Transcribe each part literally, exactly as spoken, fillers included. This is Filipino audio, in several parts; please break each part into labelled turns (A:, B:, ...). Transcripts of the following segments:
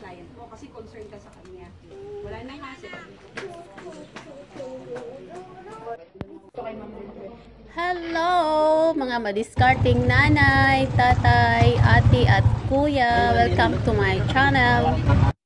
A: client mo kasi concerned ka sa kanya. Wala na kasi.
B: Hello mga madiscarding nanay, tatay, ate at kuya. Welcome to my channel.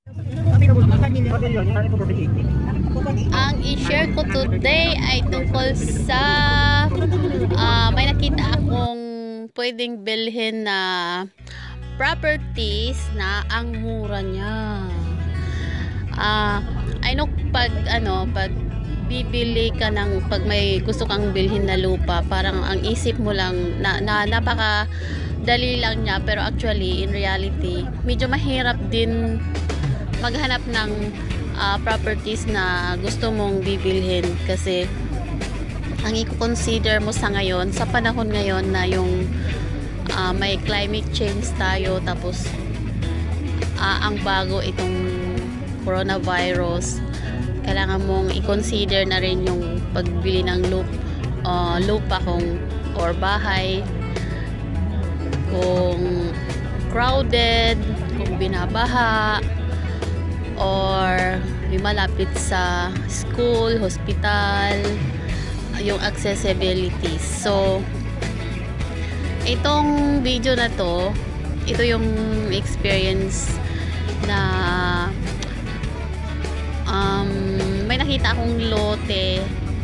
B: Ang i-share ko today ay tungkol sa uh, may nakita akong pwedeng bilhin na properties na ang mura niya. Ah, uh, I know pag ano, pag bibili ka ng pag may gusto kang bilhin na lupa, parang ang isip mo lang na, na napaka dali lang niya, pero actually in reality medyo mahirap din maghanap ng uh, properties na gusto mong bibilhin kasi ang i-consider mo sa ngayon, sa panahon ngayon na yung uh, may climate change tayo, tapos uh, ang bago itong coronavirus, kailangan mong i-consider na rin yung pagbili ng lupa, uh, lupa kung or bahay, kung crowded, kung binabaha, or yung malapit sa school, hospital, yung accessibility. So itong video na to, ito yung experience na um, may nakita akong lote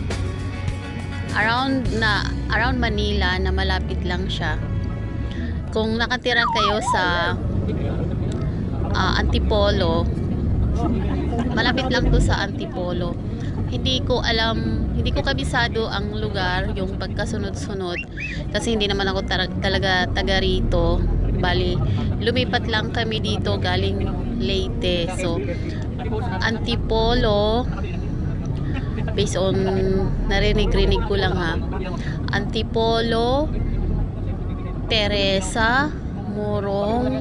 B: around na around Manila na malapit lang siya. Kung nakatira kayo sa uh, Antipolo, malapit lang to sa Antipolo. Hindi ko alam, hindi ko kabisado ang lugar, yung pagkasunod-sunod, kasi hindi naman ako talaga taga rito. Bali, lumipat lang kami dito galing Leyte. So Antipolo, based on narinig-rinig ko lang ha, Antipolo, Teresa, Morong,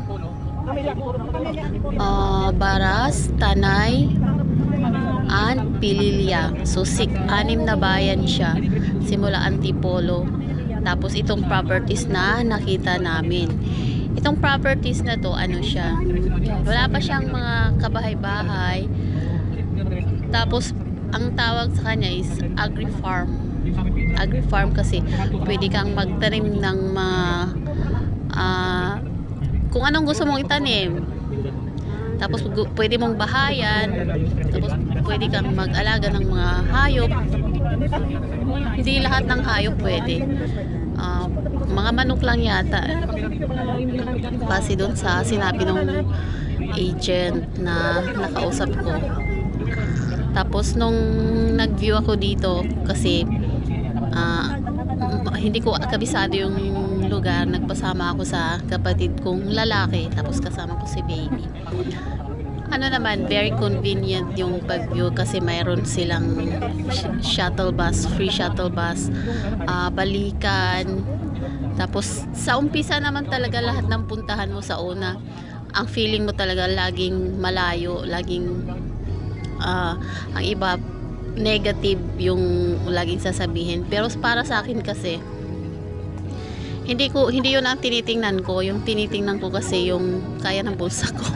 B: uh, Baras, Tanay, and Pililya. So sik, anim na bayan siya simula Antipolo. Tapos itong properties na nakita namin, itong properties na to, ano siya, wala pa siyang mga kabahay-bahay. Tapos ang tawag sa kanya is agri-farm. Agri-farm kasi pwede kang magtanim ng mga uh, kung anong gusto mong itanim. Tapos pwede mong bahayan, tapos pwede kang mag-alaga ng mga hayop. Hindi lahat ng hayop pwede. Uh, mga manok lang yata. Kasi doon sa sinabi ng agent na nakausap ko. Tapos nung nag-view ako dito, kasi uh, hindi ko kabisado yung lugar, nagpasama ako sa kapatid kong lalaki, tapos kasama ko si baby. Ano naman, very convenient yung pag-view kasi mayroon silang shuttle bus, free shuttle bus, uh, balikan. Tapos sa umpisa naman talaga lahat ng puntahan mo sa una, ang feeling mo talaga laging malayo, laging uh, ang iba negative yung laging sasabihin. Pero para sa akin kasi, hindi ko hindi yun ang tinitingnan ko. Yung tinitingnan ko kasi yung kaya ng bulsa ko.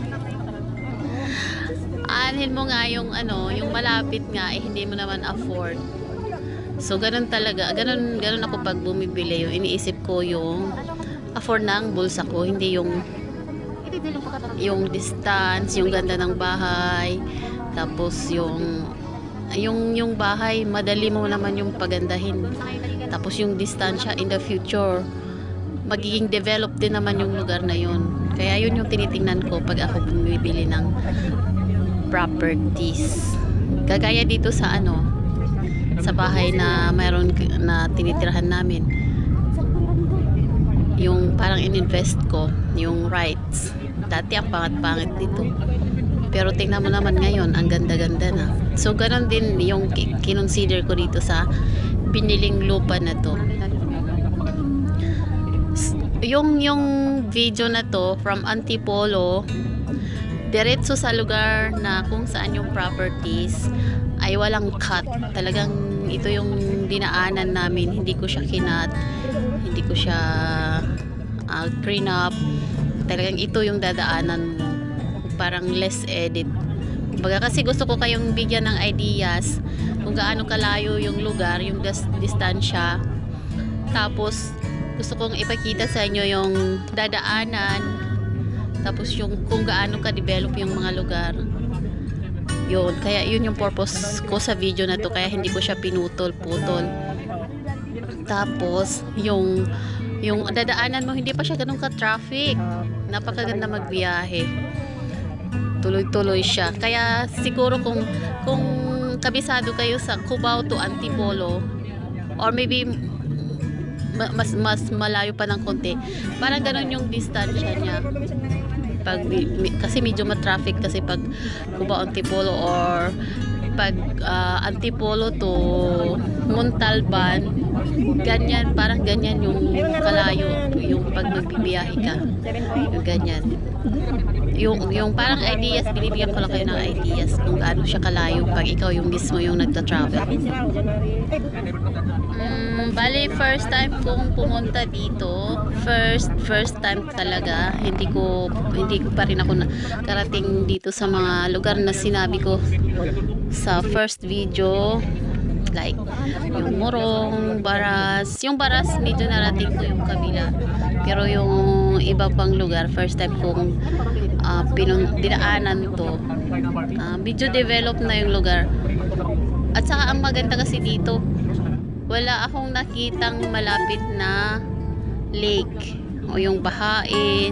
B: Aanhin mo nga yung ano, yung malapit nga, eh hindi mo naman afford. So ganun talaga, ganun ganun ako pag bumibili. Yung iniisip ko yung afford ng bulsa ko, hindi yung yung distance, yung ganda ng bahay, tapos yung yung yung bahay madali mo naman yung pagandahin, tapos yung distansya in the future magiging develop din naman yung lugar na yun. Kaya yun yung tinitingnan ko pag ako bumibili ng properties. Kagaya dito sa ano, sa bahay na mayroon na tinitirahan namin, yung parang ininvest ko yung rights. Dati ang pangat-pangit dito, pero tingnan mo naman ngayon, ang ganda-ganda na. So ganon din yung kinonsider ko dito sa biniling lupa na to. Yung yung video na to from Antipolo, diretso sa lugar na kung saan yung properties ay walang cut. Talagang ito yung dinaanan namin, hindi ko siya kinat, hindi ko siya uh, clean up. Talagang ito yung dadaanan mo parang less edit. Kumbaga kasi gusto ko kayong bigyan ng ideas kung gaano kalayo yung lugar, yung dis- distansya. Tapos gusto kong ipakita sa inyo yung dadaanan. Tapos yung kung gaano ka-develop yung mga lugar. Yun, kaya yun yung purpose ko sa video na to, kaya hindi ko siya pinutol-putol. Tapos yung yung dadaanan mo hindi pa siya ganun ka-traffic. Napakaganda magbiyahe. Tuloy-tuloy siya. Kaya siguro kung kung kabisado kayo sa Cubao to Antipolo or maybe ma- mas mas malayo pa ng konti, parang ganun yung distansya niya. Pag, kasi medyo ma-traffic kasi pag Cubao Antipolo or pag uh, Antipolo to Montalban, ganyan, parang ganyan yung kalayo yung pag magbibiyahe ka, yung ganyan, yung, yung parang ideas, binibigyan ko lang kayo ng ideas kung gaano siya kalayo pag ikaw yung mismo yung nagta-travel. Mm, bali first time kong pumunta dito, first first time talaga. Hindi ko hindi ko pa rin ako nakarating dito sa mga lugar na sinabi ko sa first video, like yung Morong, Baras. Yung Baras medyo narating ko yung kabila, pero yung iba pang lugar first time kong uh, pinun dinaanan to. Uh, medyo develop na yung lugar, at saka ang maganda kasi dito, wala akong nakitang malapit na lake o yung bahain.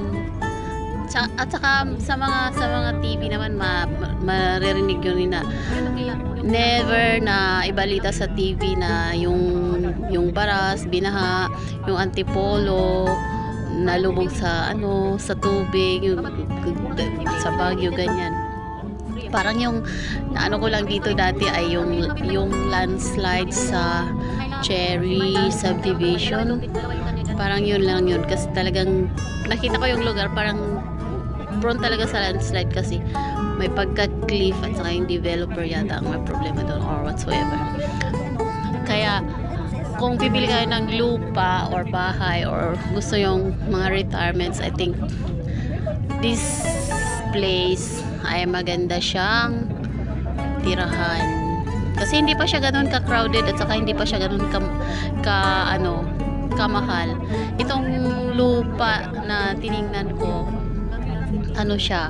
B: At saka sa mga sa mga T V naman ma, ma, maririnig yun na never na ibalita sa T V na yung yung Baras binaha, yung Antipolo nalubog sa ano sa tubig, yung, sa Baguio, ganyan. Parang yung naano ko lang dito dati ay yung yung landslide sa Cherry Subdivision. Parang yun lang yun, kasi talagang nakita ko yung lugar, parang prone talaga sa landslide kasi may pagka-cliff at saka yung developer yata ang may problema doon or whatsoever. Kaya kung bibili kayo ng lupa or bahay or gusto yung mga retirements, I think this place ay maganda siyang tirahan. Kasi hindi pa siya ganoon ka-crowded at saka hindi pa siya ganoon ka, ka ano, kamahal. Itong lupa na tiningnan ko, ano siya,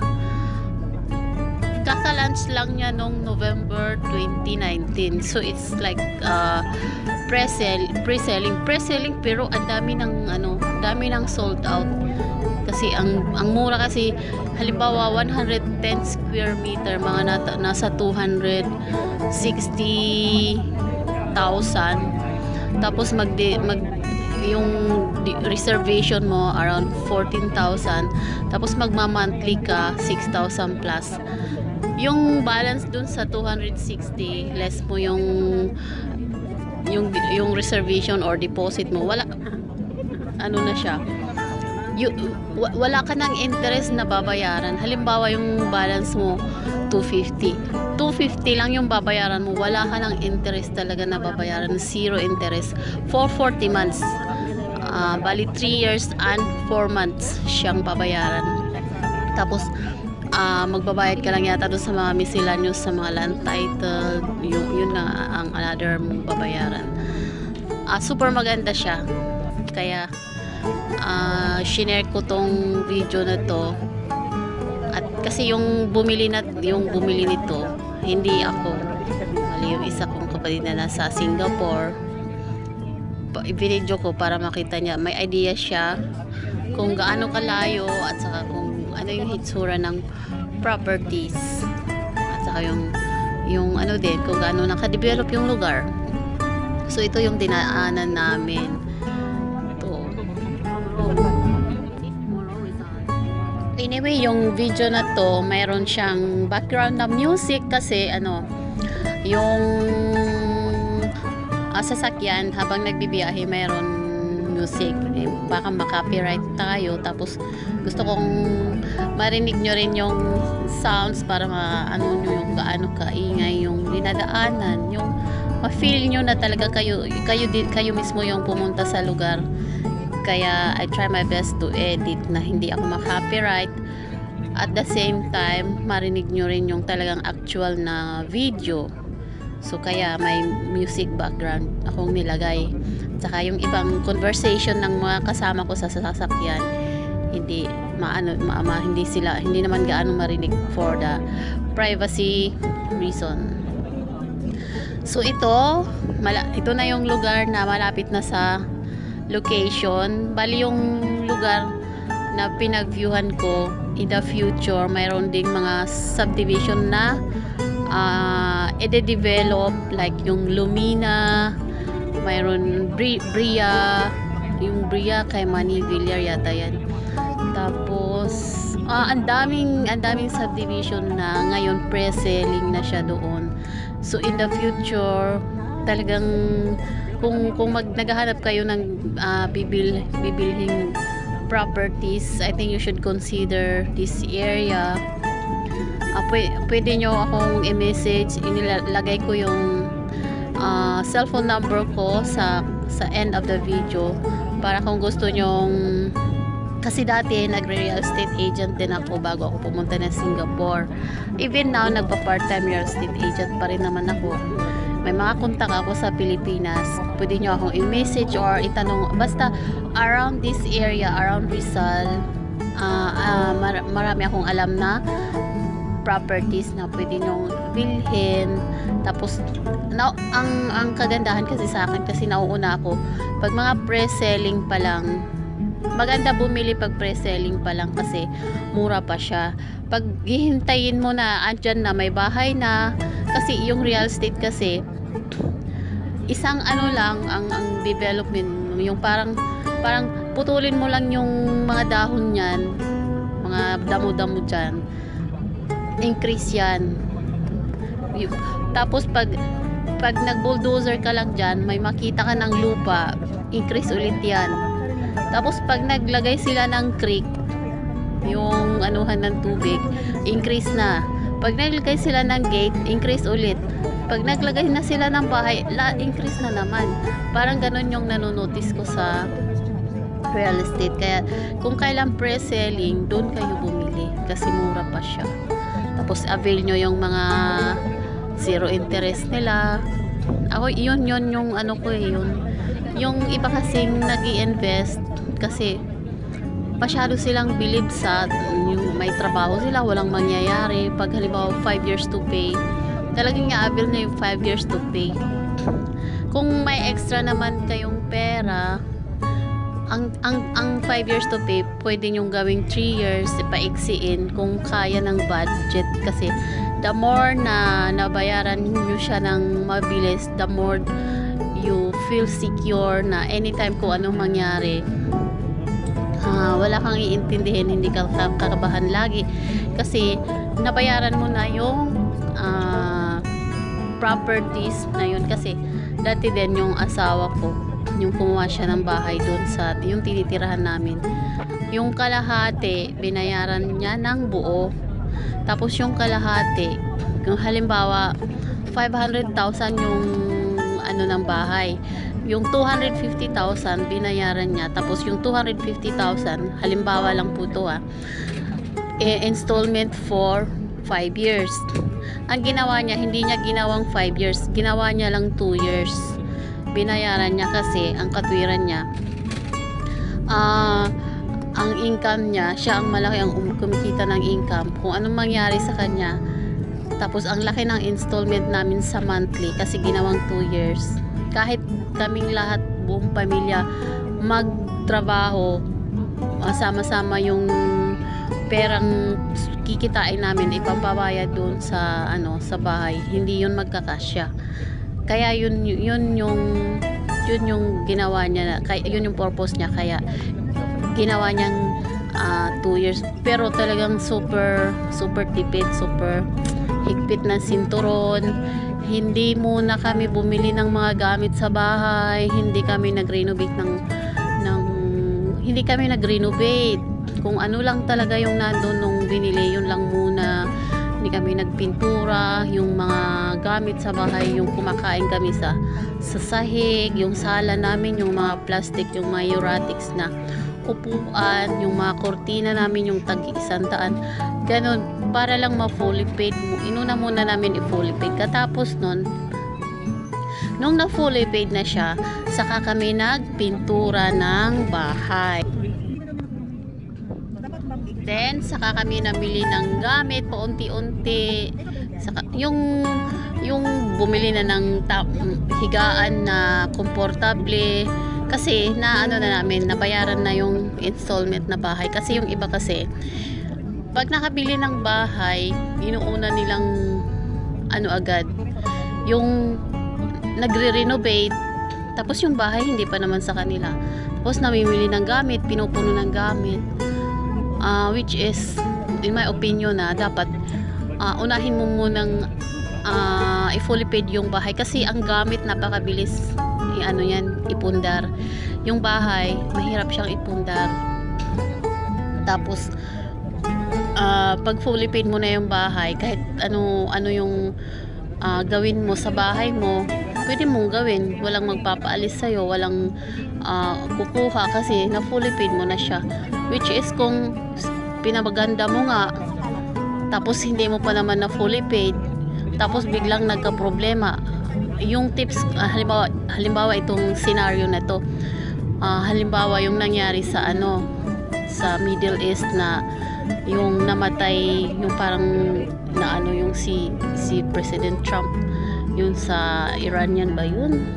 B: kaka-launch lang niya nung November twenty nineteen. So it's like uh, pre-sell, pre-selling, pre-selling pero ang dami ng ano, dami ng sold out. Kasi ang ang mura kasi, halimbawa one hundred ten square meter, mga nata, nasa two hundred sixty thousand. Tapos mag, mag yung reservation mo around fourteen thousand. Tapos magma-monthly ka six thousand plus. Yung balance dun sa two hundred sixty, less mo yung yung yung reservation or deposit mo, wala, ano na siya, you, wala ka ng interest na babayaran. Halimbawa yung balance mo two fifty, two fifty lang yung babayaran mo, wala ka ng interest talaga na babayaran, zero interest for forty months. Uh, bali three years and four months siyang babayaran. Tapos uh, magbabayad ka lang yata doon sa mga miscellaneous, sa mga land title, yun, yun na ang another mong babayaran. Uh, super maganda siya, kaya uh, shinare ko tong video na to. At kasi yung bumili na yung bumili nito, hindi ako, mali yung isa kong kapatid na nasa Singapore. I-video ko para makita niya, may idea siya kung gaano kalayo at saka kung ano yung hitsura ng properties at saka yung yung ano din, kung gaano naka-develop yung lugar. So ito yung dinaanan namin to. Anyway, yung video na to mayroon siyang background na music kasi ano, yung uh, sasakyan habang nagbibiyahe mayroon music, eh, baka makopyright tayo. Tapos gusto kong marinig nyo rin yung sounds para maano nyo yung gaano kaingay yung dinadaanan, yung ma-feel nyo na talaga kayo kayo, kayo mismo yung pumunta sa lugar. Kaya I try my best to edit na hindi ako ma-copyright At the same time, marinig nyo rin yung talagang actual na video. So kaya may music background akong nilagay. Tsaka yung ibang conversation ng mga kasama ko sa sasakyan, hindi maano ma, ma, hindi sila hindi naman gaano marinig for the privacy reason. So ito, mala, ito na yung lugar na malapit na sa location. Bali yung lugar na pinag-viewhan ko, in the future mayroon ding mga subdivision na uh, ide-develop, like yung Lumina, mayroon Bri Bria, yung Bria kay Manny Villar yata yan. Tapos ah, ang daming ang daming subdivision na ngayon pre-selling na siya doon. So in the future talagang kung kung mag naghahanap kayo ng uh, bibil bibilhing properties, I think you should consider this area. Uh, pwede, pwede nyo akong i-message, inilagay ko yung uh, cellphone number ko sa sa end of the video para kung gusto nyong, kasi dati nagre-real estate agent din ako bago ako pumunta na Singapore. Even now nagpa-part-time real estate agent pa rin naman ako. May mga kontak ako sa Pilipinas, pwede nyo akong i-message or itanong, basta around this area, around Rizal, uh, uh, mar marami akong alam na properties na pwede nyong bilhin. Tapos na, ang, ang kagandahan kasi sa akin, kasi nauuna ako pag mga pre-selling pa lang, maganda bumili pag pre-selling pa lang kasi mura pa siya. Pag hihintayin mo na andyan na may bahay na, kasi yung real estate kasi isang ano lang ang ang development, yung parang parang putulin mo lang yung mga dahon niyan, mga damo-damo diyan, increase yan. Y tapos pag pag nag-bulldozer ka lang diyan, may makita ka ng lupa, increase ulit yan. Tapos pag naglagay sila ng creek, yung anuhan ng tubig, increase na. Pag naglagay sila ng gate, increase ulit. Pag naglagay na sila ng bahay, la, increase na naman. Parang ganun yung nanonotice ko sa real estate. Kaya kung kailan pre-selling, doon kayo bumili kasi mura pa siya. Tapos avail nyo yung mga zero interest nila. Ako, yun yun yung ano ko eh, yun. Yung iba kasing nag-i-invest kasi masyado silang believe sa yung may trabaho sila, walang mangyayari. Pag halimbawa five years to pay, talagang i-avail na yung five years to pay. Kung may extra naman kayong pera, ang ang ang five years to pay, pwede nyong gawing three years, ipaiksiin kung kaya ng budget. Kasi the more na nabayaran nyo siya ng mabilis, the more you feel secure na anytime kung anong mangyari, uh, wala kang iintindihin, hindi ka kakabahan lagi kasi nabayaran mo na yung uh, properties na yun. Kasi dati din yung asawa ko, yung kumuha siya ng bahay doon sa yung tinitirahan namin, yung kalahati binayaran niya ng buo. Tapos yung kalahati, kung halimbawa five hundred thousand yung ano ng bahay, yung two hundred fifty thousand binayaran niya. Tapos yung two hundred fifty thousand, halimbawa lang po to ah, e installment for five years. Ang ginawa niya, hindi niya ginawang five years, ginawa niya lang two years. Binayaran niya kasi ang katwiran niya, ah uh, ang income niya, siya ang malaki ang um, kumikita ng income. Kung anong mangyari sa kanya, tapos ang laki ng installment namin sa monthly kasi ginawang two years. Kahit kaming lahat, buong pamilya magtrabaho, sama-sama yung perang kikitain namin ipapabayad doon sa ano sa bahay, hindi yun magkakasya. Kaya yun yun yung yun yung ginawa niya, kaya yun yung purpose niya, kaya ginawa niyang uh, two years. Pero talagang super super tipid, super higpit na sinturon. Hindi muna kami bumili ng mga gamit sa bahay, hindi kami nag-renovate ng, ng hindi kami nag-renovate. Kung ano lang talaga yung nandun nung binili, yun lang muna. Hindi kami nagpintura. Yung mga gamit sa bahay, yung kumakain kami sa, sa sahig, yung sala namin, yung mga plastic, yung mga Euratics na upuan, yung mga kortina namin, yung tag isang daan, Ganon, para lang ma-fully paid mo. Inuna muna namin i-fully paid. Katapos nun, nung na-fully paid na siya, saka kami nagpintura ng bahay. Then, saka kami namili ng gamit paunti-unti. Saka, yung yung bumili na ng ta- higaan na komportable. Kasi, na ano na namin, nabayaran na yung installment na bahay. Kasi yung iba kasi, pag nakabili ng bahay, inuuna nilang ano agad, yung nagre-renovate, tapos yung bahay hindi pa naman sa kanila. Tapos namimili ng gamit, pinupuno ng gamit. Uh, which is, in my opinion na, dapat uh, unahin mo munang uh, i-fully paid yung bahay. Kasi ang gamit napakabilis i-ano yan, ipundar. Yung bahay, mahirap siyang ipundar. Tapos, Uh, pag fully paid mo na yung bahay, kahit ano ano yung uh, gawin mo sa bahay mo, pwede mong gawin, walang magpapaalis sa'yo, walang uh, kukuha kasi na fully paid mo na siya. Which is, kung pinabaganda mo nga tapos hindi mo pa naman na fully paid, tapos biglang nagka-problema, yung tips, uh, halimbawa, halimbawa itong scenario na to, uh, halimbawa yung nangyari sa ano sa Middle East, na yung namatay, yung parang na ano yung si si President Trump, yung sa Iranian ba yun,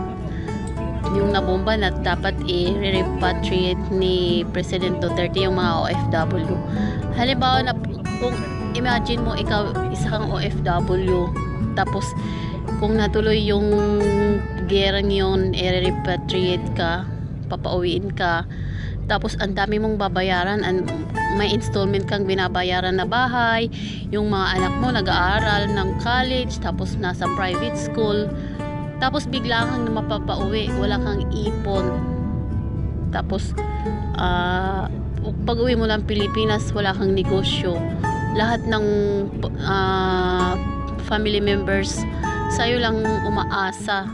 B: yung nabomba na dapat i-repatriate ni President Duterte yung mga O F W. Halimbawa na, kung imagine mo ikaw isa kang O F W, tapos kung natuloy yung gerang yun, i-repatriate ka, papauwiin ka, tapos ang dami mong babayaran, and may installment kang binabayaran na bahay, yung mga anak mo nag-aaral ng college, tapos nasa private school, tapos bigla kang mapapauwi, wala kang ipon, tapos uh, pag uwi mo ng Pilipinas, wala kang negosyo, lahat ng uh, family members sa'yo lang umaasa.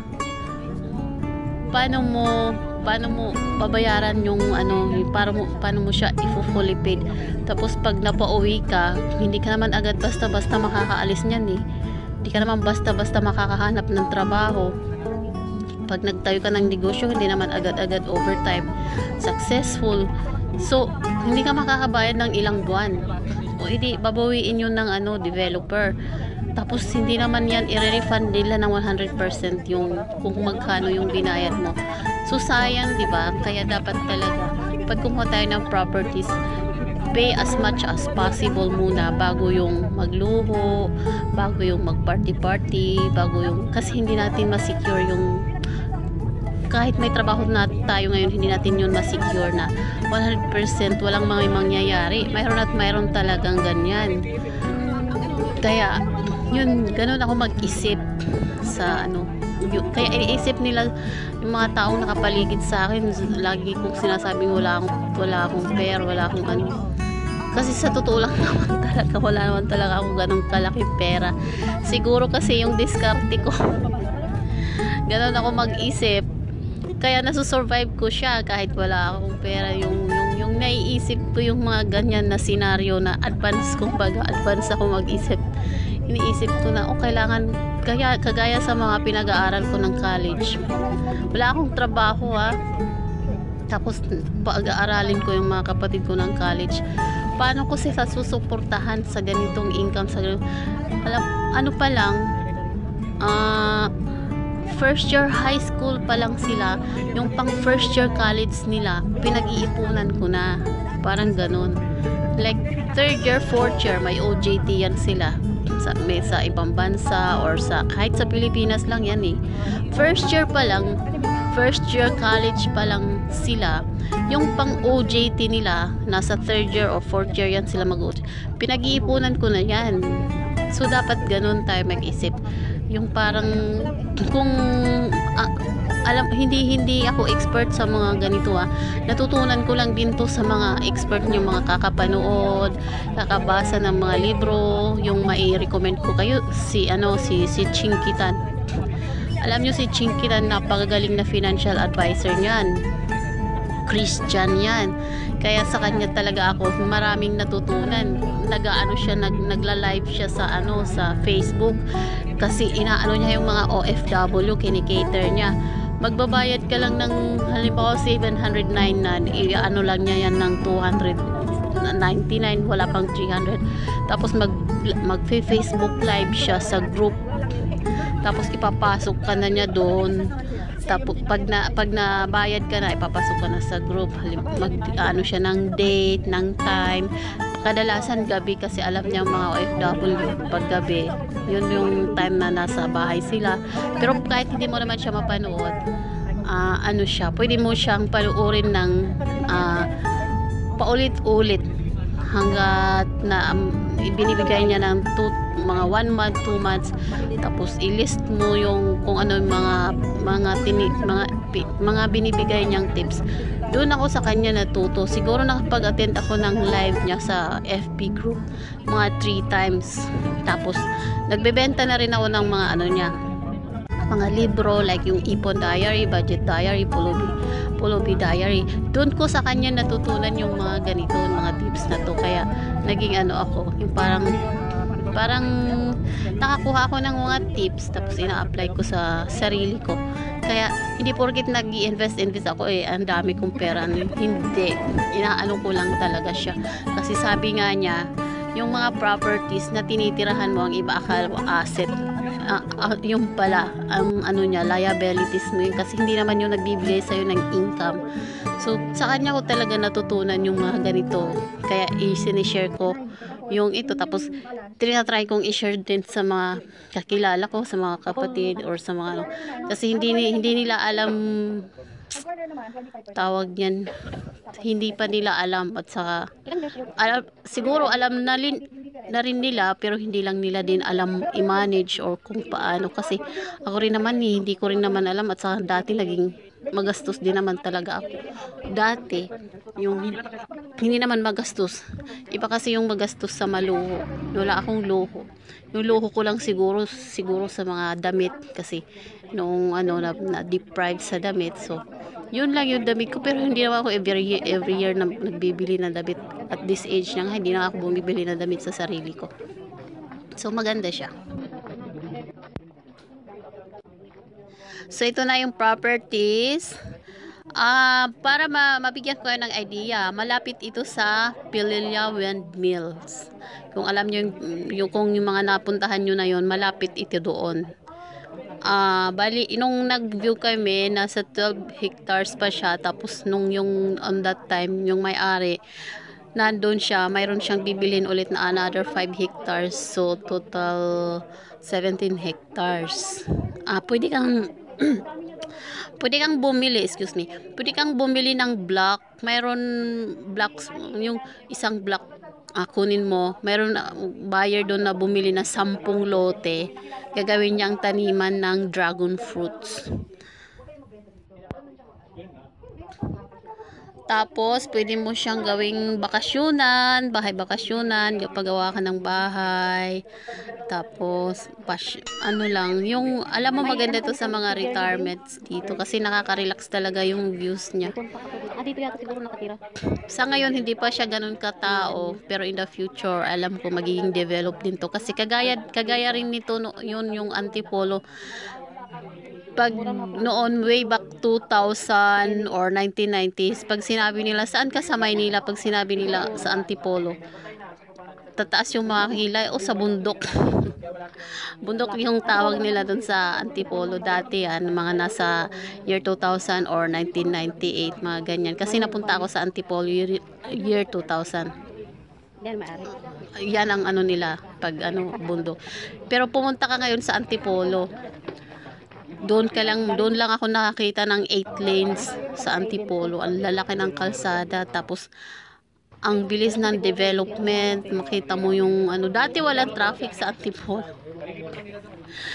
B: Paano mo paano mo babayaran yung ano, para mo, paano mo siya i-fully paid? Tapos pag napauwi ka, hindi ka naman agad basta-basta makakaalis niyan eh. Hindi ka naman basta-basta makakahanap ng trabaho. Pag nagtayo ka ng negosyo, hindi naman agad-agad overtime successful. So, hindi ka makakabayad ng ilang buwan. O hindi, babawiin yun ng ano, developer. Tapos hindi naman yan i-refund nila ng one hundred percent yung kung magkano yung binayad mo. So sayang, 'di ba? Kaya dapat talaga pag kumuha tayo ng properties, pay as much as possible muna bago yung magluho, bago yung mag-party-party, bago yung, kasi hindi natin ma-secure yung, kahit may trabaho na tayo ngayon, hindi natin yun ma-secure na one hundred percent walang mga mangyayari. Mayroon at mayroon talagang ganyan. Kaya yun, ganun ako mag-isip sa ano, yun, kaya iniisip nila yung mga taong nakapaligid sa akin, lagi kong sinasabing wala akong, wala akong pera, wala akong ano, kasi sa totoo lang naman talaga, wala naman talaga akong ganong kalaking pera. Siguro kasi yung diskarte ko ganun ako mag-isip, kaya nasusurvive ko siya kahit wala akong pera. Yung, yung, yung naiisip ko yung mga ganyan na senaryo na advance, kumbaga advance ako mag-isip. Iniisip ko na, oh, kailangan, kaya, kagaya sa mga pinag-aaral ko ng college, wala akong trabaho ha, tapos pag-aaralin ko yung mga kapatid ko ng college, paano ko sila susuportahan sa ganitong income, sa ganitong, alam, ano pa lang, ah, uh, first year high school pa lang sila, yung pang first year college nila, pinag-iipunan ko na, parang ganun. Like, third year, fourth year, may O J T yan sila. Sa, may, sa ibang bansa, or sa, kahit sa Pilipinas lang yan eh. First year pa lang, first year college pa lang sila, yung pang O J T nila, nasa third year or fourth year yan sila mag-O J T. Pinag-iipunan ko na yan. So, dapat ganun tayo mag-isip. Yung parang, kung, ah, alam, hindi hindi ako expert sa mga ganito ah. Natutunan ko lang din to sa mga expert, yung mga kakapanood, kakabasa ng mga libro, yung mai-recommend ko kayo, si, ano, si, si Chinkitan. Alam nyo si Chinkitan, napakagaling na financial advisor niyan. Christian yan. Kaya sa kanya talaga ako maraming natutunan. Nag-ano siya, nag nagla-live siya sa ano sa Facebook kasi inaano niya yung mga O F W, kinikater niya. Magbabayad ka lang ng halimbawa seven hundred nine na i-ano lang niya yan ng two hundred ninety-nine, wala pang three hundred. Tapos mag mag-Facebook live siya sa group. Tapos ipapasok ka na niya doon. Tapos pag na pag nabayad ka na, ipapasok ka na sa group. Mag ano siya ng date, ng time. Kadalasan gabi kasi alam niya mga O F W pag gabi. Yun yung time na nasa bahay sila. Pero kahit hindi mo naman siya mapanood, uh, ano siya, pwede mo siyang panoorin ng uh, paulit-ulit hanggat na um, ibinibigay niya ng two, mga one month, two months. Tapos i-list mo yung kung ano yung mga mga tini, mga mga binibigay niyang tips. Doon ako sa kanya natuto. Siguro nakapag-attend ako ng live niya sa F B group mga three times. Tapos nagbebenta na rin ako ng mga ano niya, mga libro like yung Ipon Diary, Budget Diary, Pulubi, Pulubi Diary. Doon ko sa kanya natutunan yung mga ganito, mga tips na to. Kaya naging ano ako, yung parang parang nakakuha ako ng mga tips tapos ina-apply ko sa sarili ko. Kaya hindi porket nag-i-invest invest ako eh ang dami kong pera. Hindi, inaano ko lang talaga siya. Kasi sabi nga niya, yung mga properties na tinitirahan mo ang iba akala asset, uh, uh, yung pala ang ano niya, liabilities mo yun, kasi hindi naman yung nagbibigay sa'yo ng income. So sa kanya ko talaga natutunan yung mga ganito. Kaya i-sinishare ko yung ito, tapos tinatry kong i-share din sa mga kakilala ko, sa mga kapatid or sa mga ano, kasi hindi hindi nila alam, tawag yan, hindi pa nila alam, at saka alam, siguro alam na, lin, na rin nila pero hindi lang nila din alam i-manage or kung paano. Kasi ako rin naman eh, hindi ko rin naman alam, at saka dati naging magastos din naman talaga ako dati. Yung hindi naman magastos, iba kasi yung magastos sa maluho. Wala akong luho. Yung luho ko lang siguro siguro sa mga damit, kasi noong ano na, na deprived sa damit. So yun lang yung damit ko, pero hindi naman ako every year, every year na nagbibili ng damit. At this age na nga, hindi na ako bumibili ng damit sa sarili ko. So maganda siya. So ito na yung properties. Ah, uh, para ma mabigyan ko ng idea, malapit ito sa Pililla Windmills. Kung alam niyo yung, yung kung yung mga napuntahan niyo na yon, malapit ito doon. Ah, uh, bali nung nag-view kami, nasa twelve hectares pa siya. Tapos nung yung on that time, yung may-ari nandun siya, mayroon siyang bibilhin ulit na another five hectares. So total seventeen hectares. Ah, uh, pwede kang pwede kang bumili, excuse me, pwede kang bumili ng block. Mayroon blocks, yung isang block uh, kunin mo, mayroon uh, buyer doon na bumili na sampung lote, gagawin niyang taniman ng dragon fruits. Tapos, pwede mo siyang gawing bakasyunan, bahay-bakasyunan, pagawa ka ng bahay. Tapos, pas, ano lang, yung, alam mo maganda to sa mga retirements dito kasi nakaka-relax talaga yung views niya. Ah, dito yata siguro nakatira. Sa ngayon, hindi pa siya ganun katao, pero in the future, alam ko magiging develop din to. Kasi kagaya, kagaya rin nito, no, yun yung Antipolo. Pag noon way back two thousand or nineteen nineties, pag sinabi nila saan ka sa Maynila, pag sinabi nila sa Antipolo, tataas yung mga kilay o sa bundok. Bundok yung tawag nila dun sa Antipolo dati yan, mga nasa year two thousand or nineteen ninety-eight, mga ganyan. Kasi napunta ako sa Antipolo year, year two thousand. Yan, maari. Yan ang ano nila, pag ano, bundok. Pero pumunta ka ngayon sa Antipolo, doon ka lang, doon lang ako nakakita ng eight lanes sa Antipolo. Ang lalaki ng kalsada, tapos ang bilis ng development. Makita mo yung ano, dati walang traffic sa Antipolo.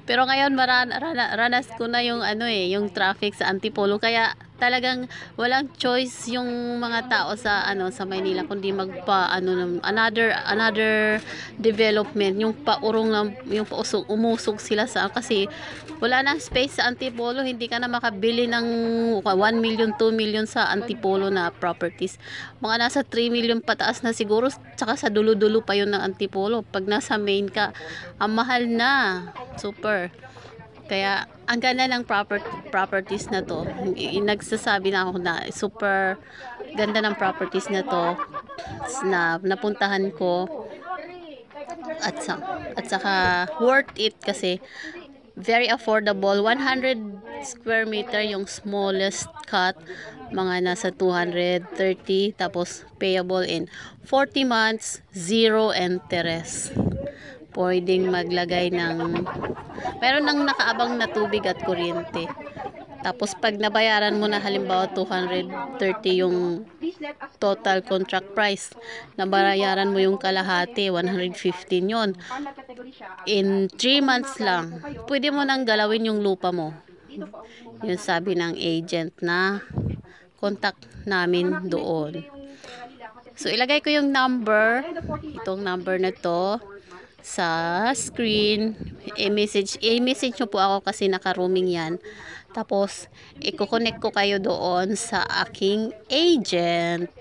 B: Pero ngayon maran, rana, ranas ko na yung ano eh, yung traffic sa Antipolo kaya talagang walang choice yung mga tao sa ano sa Maynila kundi magpa ano ng- another another development yung paurong ng yung pausog umusog sila sa kasi wala nang space sa Antipolo, hindi ka na makabili ng one million, two million sa Antipolo na properties. Mga nasa three million pataas na siguro, tsaka sa dulo-dulo pa yun ng Antipolo. Pag nasa main ka, ang mahal na. Super. Kaya, ang ganda ng proper, properties na to. I- i- Nagsasabi na ako na super ganda ng properties na to na napuntahan ko at sa at saka worth it kasi very affordable. one hundred square meter yung smallest cut, mga nasa two hundred thirty, tapos payable in forty months, zero interest. Pwedeng maglagay ng meron nang nakaabang na tubig at kuryente. Tapos pag nabayaran mo na halimbawa two hundred thirty yung total contract price, nabayaran mo yung kalahati, one hundred fifteen yun. In three months lang, pwede mo nang galawin yung lupa mo. Yun sabi ng agent na contact namin doon. So ilagay ko yung number, itong number na to sa screen. I-message, i-message nyo po ako kasi naka-roaming yan. Tapos, i-connect ko kayo doon sa aking agent.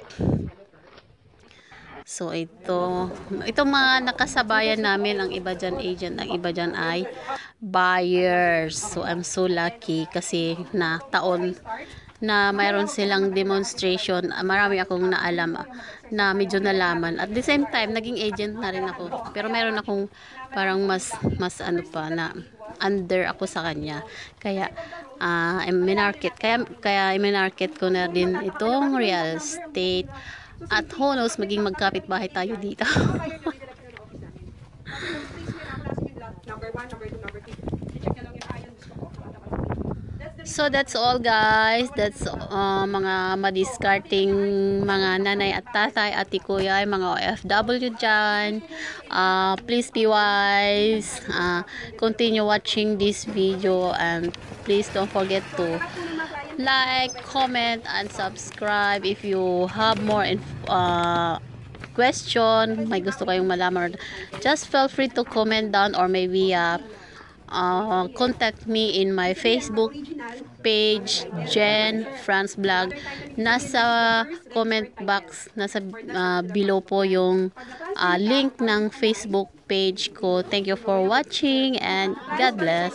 B: So, ito. Itong mga nakasabayan namin, ang iba dyan agent, ang iba dyan ay buyers. So, I'm so lucky kasi na taon na mayroon silang demonstration. Marami akong naalam na medyo nalaman. At the same time, naging agent na rin ako. Pero meron akong parang mas, mas ano pa na under ako sa kanya. Kaya, uh, minarket. Kaya, kaya minarket ko na din itong real estate. At who knows, maging magkapit-bahay tayo dito. So that's all guys. That's uh, mga madiscarding mga nanay at tatay at kuya, mga O F W dyan. Uh, please be wise. Uh, continue watching this video and please don't forget to like, comment, and subscribe if you have more uh, question, may gusto kayong malaman. Just feel free to comment down or maybe uh, Uh, contact me in my Facebook page, Jen France Vlog. Nasa comment box, nasa uh, below po yung uh, link ng Facebook page ko. Thank you for watching and God bless.